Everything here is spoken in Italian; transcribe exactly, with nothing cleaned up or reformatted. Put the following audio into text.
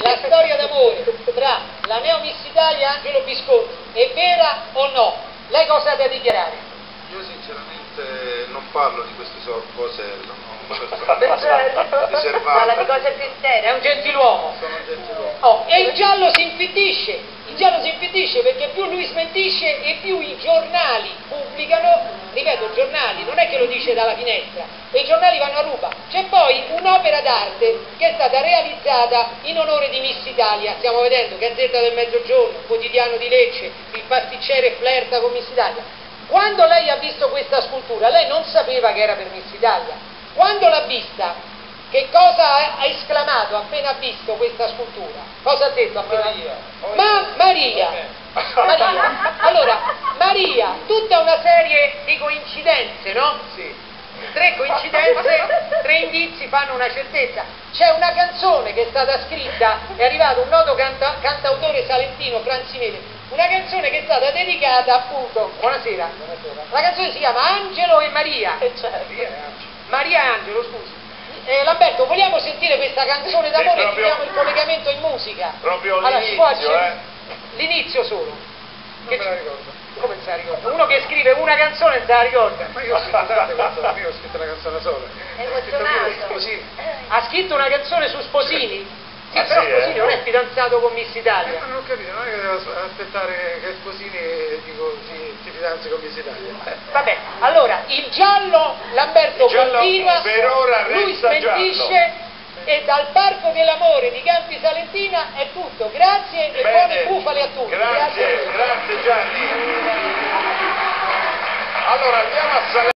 la storia d'amore tra la neo Miss Italia e Angelo Visconti è vera o no? Lei cosa ha da dichiarare? Io sinceramente non parlo di queste cose, sono una persona riservata. Parla di cose più serie, è un gentiluomo. Sono un gentiluomo. Oh, e il giallo si infittisce, il giallo si infittisce perché più lui smentisce e più i giornali pubblicano, ripeto, giornali, non è che lo dice dalla finestra, e i giornali vanno a ruba. C'è poi un'opera d'arte che è stata realizzata in onore di Miss Italia, stiamo vedendo Gazzetta del Mezzogiorno, Quotidiano di Lecce, il pasticcere flirta con Miss Italia. Quando lei ha visto questa scultura, lei non sapeva che era per Miss Italia. Quando l'ha vista, che cosa ha esclamato appena ha visto questa scultura? Cosa ha detto appena? Maria. Ma Maria. Maria. Allora, Maria, tutta una serie di coincidenze, no? Sì. Tre coincidenze, tre indizi fanno una certezza. C'è una canzone che è stata scritta, è arrivato un noto canta, cantautore salentino, Franzi Mele, una canzone che è stata dedicata appunto, buonasera, buonasera. La canzone si chiama Angelo e Maria. E certo. Maria e Angelo, scusi. Eh, Lamberto, vogliamo sentire questa canzone d'amore e proprio- chiudiamo il collegamento in musica? Proprio Allora, si può l'inizio, accendere- eh? L'inizio solo. Non Che me la ci- ricordo. Come se la ricorda? Uno che scrive una canzone e se la ricorda. Ma io ho scritto tante canzoni, io ho scritto una canzone sola. È Ho scritto emozionato. così. Ha scritto una canzone su Sposini? Sì, Ah, però sì, Sposini eh? non è fidanzato con Miss Eh, Italia. ma non ho capito, non è che devo aspettare che Sposini dico, si, si fidanzi con Miss Italia. Eh. Vabbè, allora, il giallo Lamberto Il giallo continua, per ora lui resta smentisce e dal Parco dell'Amore di Campi Salentina è tutto. Grazie e buone Bene. bufale a tutti. Grazie, grazie Gianni. Allora andiamo a Salerno.